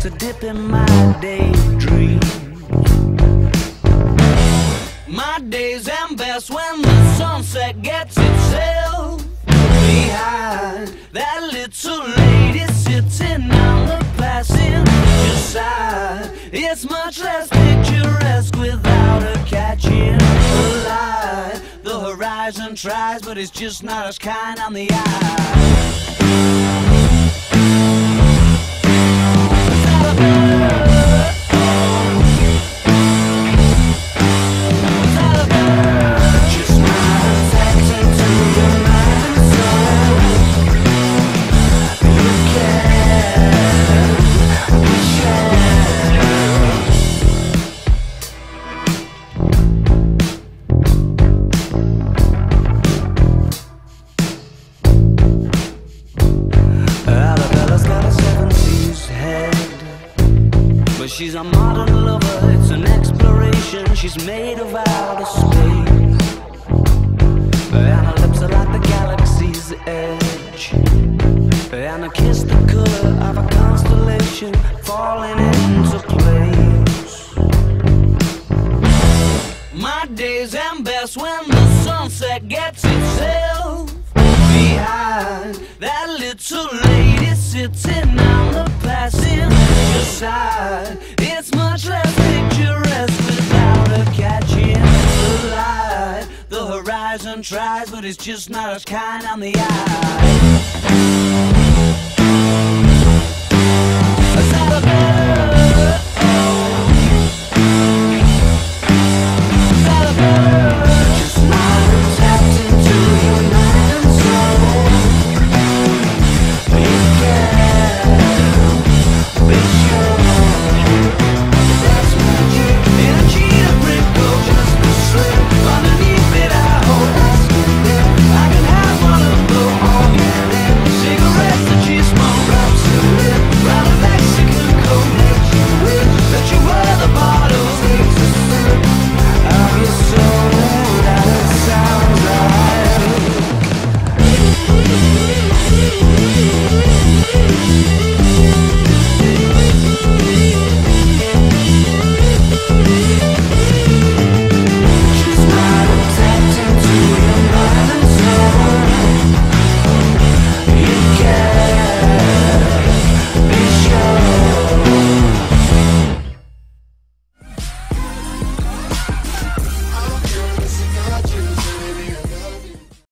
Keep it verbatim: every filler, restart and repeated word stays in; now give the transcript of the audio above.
to dip in my daydream. My days end best when the sunset gets itself behind that little lady sitting on the passenger side. It's much less picturesque without her catching the light. The horizon tries, but it's just not as kind on the eye. She's a modern lover, it's an exploration. She's made of outer space, and her lips are like the galaxy's edge, and her kiss the color of a constellation falling into place. My days end best when the sunset gets itself behind that little lady sitting on the passenger side. It's much less picturesque without her catching the light. The horizon tries, but it's just not as kind on the eye. Is that a bird?